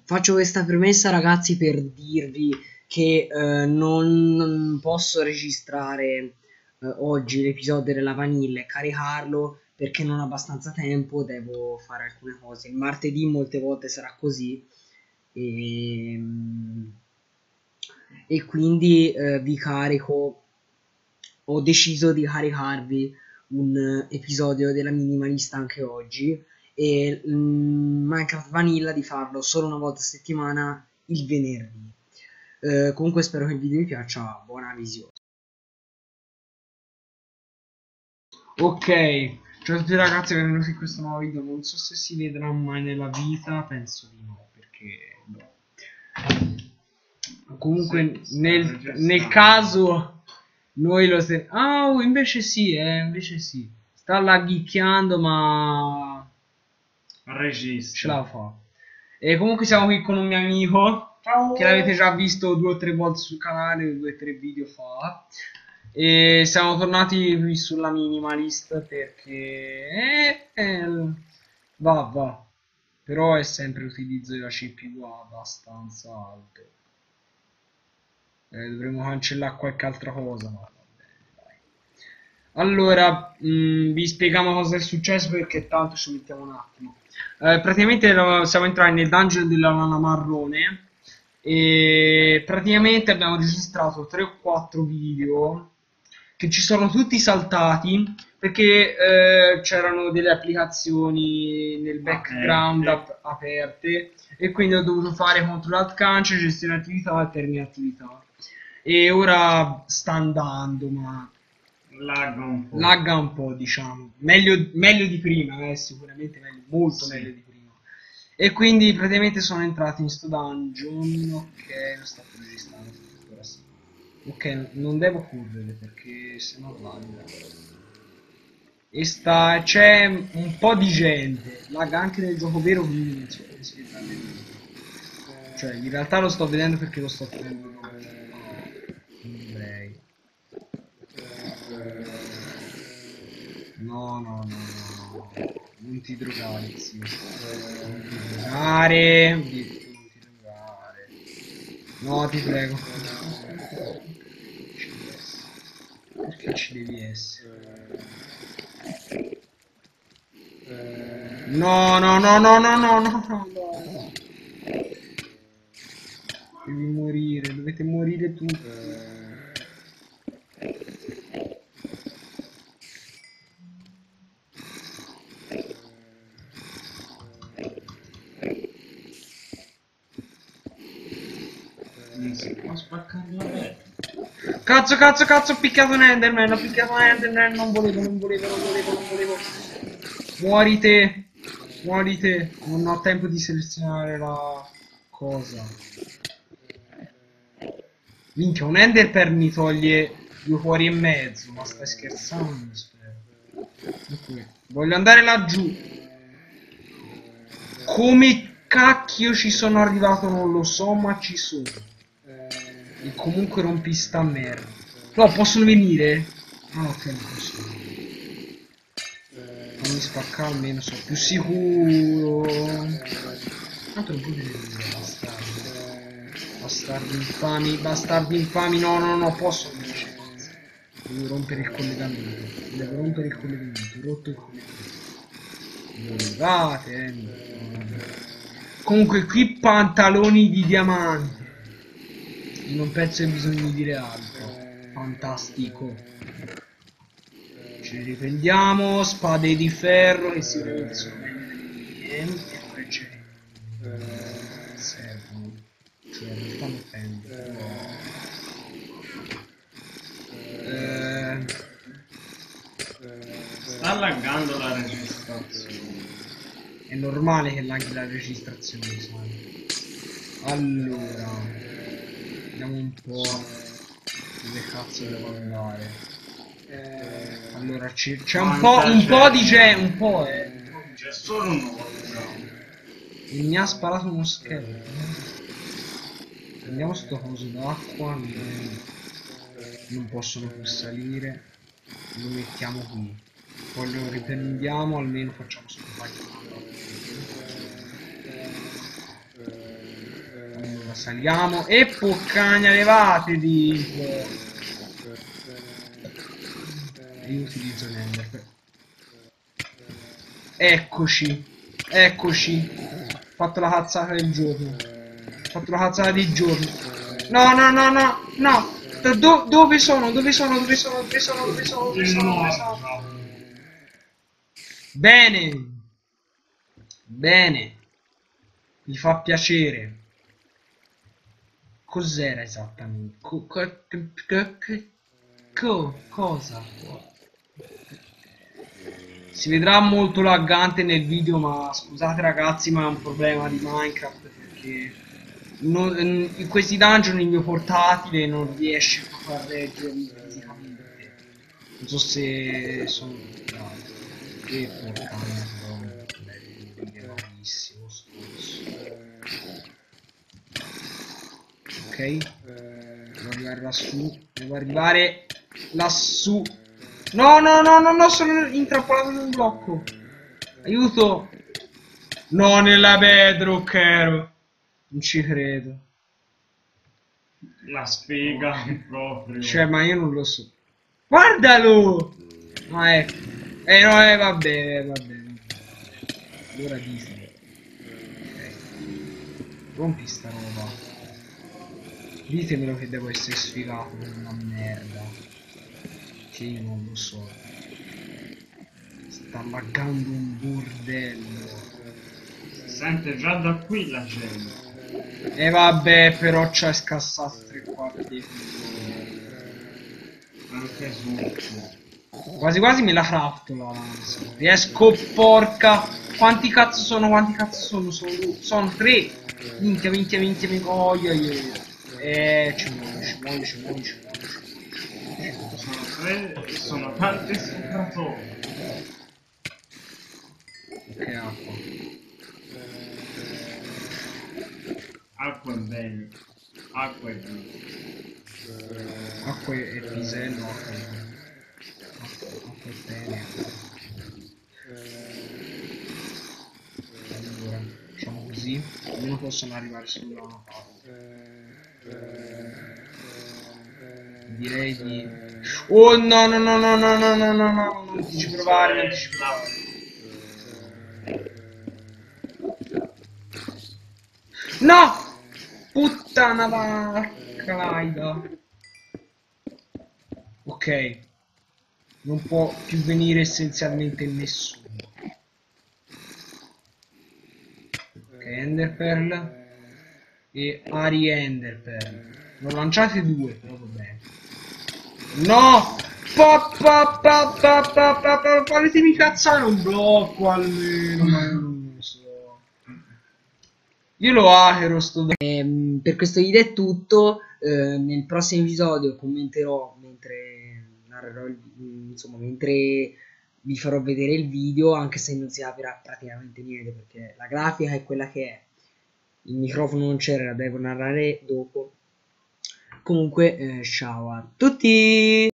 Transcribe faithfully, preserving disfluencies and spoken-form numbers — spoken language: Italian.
faccio questa premessa, ragazzi, per dirvi che eh, non, non posso registrare eh, oggi l'episodio della vanilla e caricarlo perché non ho abbastanza tempo, devo fare alcune cose. Il martedì molte volte sarà così e, e quindi eh, vi carico. Ho deciso di caricarvi un eh, episodio della minimalista anche oggi e mm, Minecraft Vanilla di farlo solo una volta a settimana il venerdì. Eh, comunque spero che il video vi piaccia, buona visione. Ok, ciao a tutti ragazzi, benvenuti in questo nuovo video. Non so se si vedrà mai nella vita, penso di no, perché no. Comunque nel, nel caso noi lo se... Ah, oh, invece sì, eh, invece sì. Sta laghicchiando ma Registra. ce la fa. E comunque siamo qui con un mio amico. Ciao. Che l'avete già visto due o tre volte sul canale, due o tre video fa. E siamo tornati qui sulla minimalist perché eh, eh, va va. Però è sempre l'utilizzo della C P U abbastanza alto. Eh, dovremmo cancellare qualche altra cosa, ma va bene, dai. Allora, mh, vi spieghiamo cosa è successo perché tanto ci mettiamo un attimo. Eh, praticamente no, siamo entrati nel dungeon della lana marrone e praticamente abbiamo registrato tre o quattro video che ci sono tutti saltati perché eh, c'erano delle applicazioni nel background Aperte. ap aperte e quindi ho dovuto fare control cancer, gestione attività e termine attività. E ora sta andando, ma Lagga un po'. lagga un po', diciamo. Meglio, meglio di prima, eh, sicuramente meglio, molto Sì. meglio di prima. E quindi praticamente sono entrati in sto dungeon. Ok, lo sto registrando. Ora sì. Ok, non devo correre perché se no lagga. E sta, c'è un po' di gente. Lagga anche nel gioco vero, quindi non so come si vedrà nel video. Cioè, in realtà lo sto vedendo perché lo sto tenendo. No, non dovrei. No, no, no, no, no. Non ti drogare, zio. Non ti drogare. Ho detto non ti drogare. No, ti prego. Perché ci devi essere? No, no, no, no, no, no, no, no, no. Devi morire, dovete morire tutti. Non si può spaccare la pelle. Cazzo, cazzo, cazzo, ho picchiato un Enderman, ho picchiato un Enderman, non volevo, non volevo, non volevo, non volevo. Muori te, muori te, non ho tempo di selezionare la cosa. Minchia, un Enderpearl mi toglie due cuori e mezzo, ma stai scherzando, spero. Ok, voglio andare laggiù. Come cacchio ci sono arrivato non lo so, ma ci sono. E comunque rompi sta merda. No, possono venire? Ah, ok, non possono. Fammi spaccare almeno, sono più sicuro. Tanto non potete venire, bastardi. Bastardi infami, bastardi infami. No, no, no, posso venire. Devo rompere il collegamento. Devo rompere il collegamento. Ho rotto il collegamento. Dove arrivate, eh? No. Comunque qui pantaloni di diamante. Non penso che bisogna dire altro. Fantastico. Ci riprendiamo. Spade di ferro che sicuramente sono meglio delle mie. E poi c'è. Servono. Cioè non stanno offendendo. Eh, Sta laggando la registrazione. è normale che laghi la registrazione, sai. Allora, vediamo un po' dove cazzo devo andare. Allora c'è un po', un po' di gente, un po' eh. C'è solo uno. E mi ha sparato uno scheletro. Prendiamo sto coso d'acqua, non possono più salire. Lo mettiamo qui. Poi lo riprendiamo, almeno facciamo scompagnare. Ora saliamo e poccagna levate di. Io utilizzo l'ender. Eccoci, eccoci. Ho fatto la cazzata del giorno. Ho fatto la cazzata di giorno. No, no, no, no, no. Do dove sono? Dove sono? Dove sono? Dove sono? Dove sono? Dove sono? Dove sono? Bene. Bene. Mi fa piacere. Cos'era esattamente? Co co co cosa? Si vedrà molto laggante nel video, ma scusate ragazzi, ma è un problema di Minecraft perché non, in questi dungeon il mio portatile non riesce a far reggermi fisicamente. Non so se sono bravi. Che porca miseria, bellissimo ok, devo arrivare lassù, devo arrivare lassù. No, no, no, no, no, sono intrappolato in un blocco. Aiuto. No, nella bedrock ero. Non ci credo. La spiega proprio. Cioè, ma io non lo so. Guardalo! Ma ecco. Eh no, eh vabbè, vabbè. Allora ditelo. Ok. Rompi sta roba. Ditemelo che devo essere sfigato per una merda. Che io non lo so. Sta laggando un bordello. Si sente già da qui la gente. E vabbè, però c'è scassato tre quarti. Anche su. Quasi quasi me la crafto la lanza. Riesco, porca. Quanti cazzo sono? Quanti cazzo sono? Sono, sono tre. Minchia, minchia, minchia, minchia. Oh, io, io. Eh, ci muoio, ci muoio, ci muoio, ci muoio. Sono tre, sono tanti superatori. Ok, acqua. Acqua è bene. Acqua è bene. Acqua e pisello, acqua è bene. Acqua è bene. Allora, facciamo così. Almeno possono arrivare sulla parte. Direi di... Oh no no no no no no no no no, non ti ci provare, non ti ci provare. No! Puttana vacca laida. Ok. Non può più venire essenzialmente nessuno. Ok, Enderpearl e Ari Enderpearl. Ne ho lanciate due, però va bene. No! Pa, pa, pa, pa, pa, pa, pa, fatemi cazzare un blocco almeno, ma io non lo so. Io lo hackero sto... Ehm, per questo video è tutto. Eh, nel prossimo episodio commenterò mentre narrerò il, insomma, mentre vi farò vedere il video, anche se non si aprirà praticamente niente perché la grafica è quella che è. Il microfono non c'era, la devo narrare dopo. Comunque, eh, ciao a tutti!